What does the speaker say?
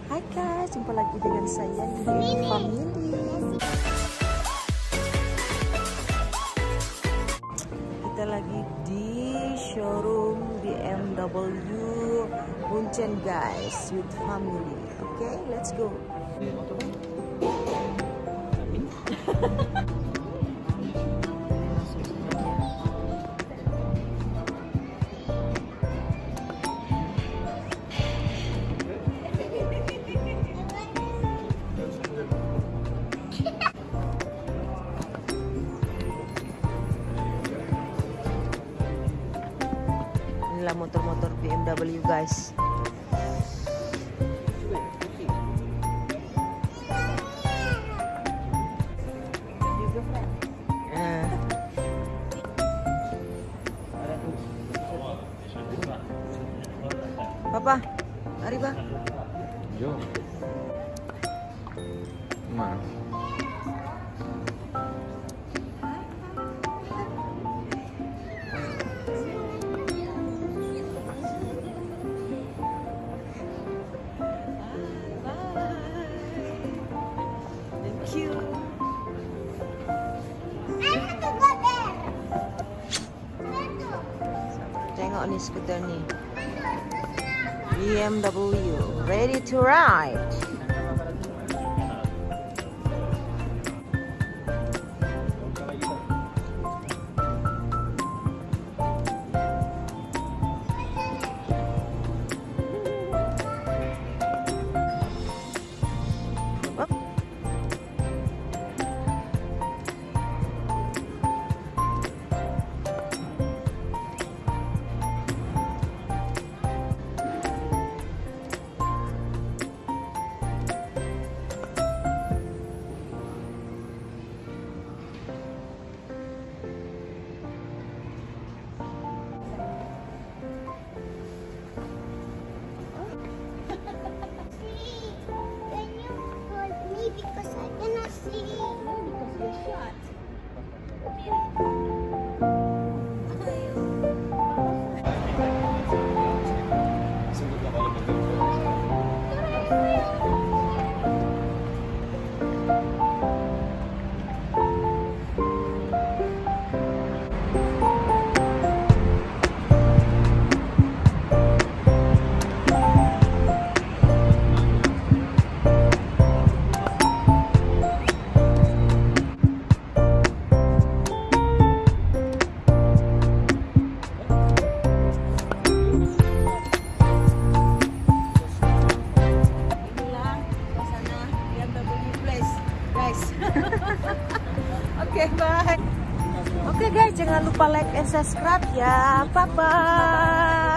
Hai guys, jumpa lagi dengan saya di Family. Kita lagi di showroom BMW Munchen guys, with family. Okay, let's go. Inilah motor-motor BMW guys. Papa, mari Pak. Yo. Mana? Thank you. Tengok nih skuter nih. BMW ready to ride. Because I cannot see. Because you're short. Oke, bye. Oke guys, jangan lupa like and subscribe ya. Bye bye.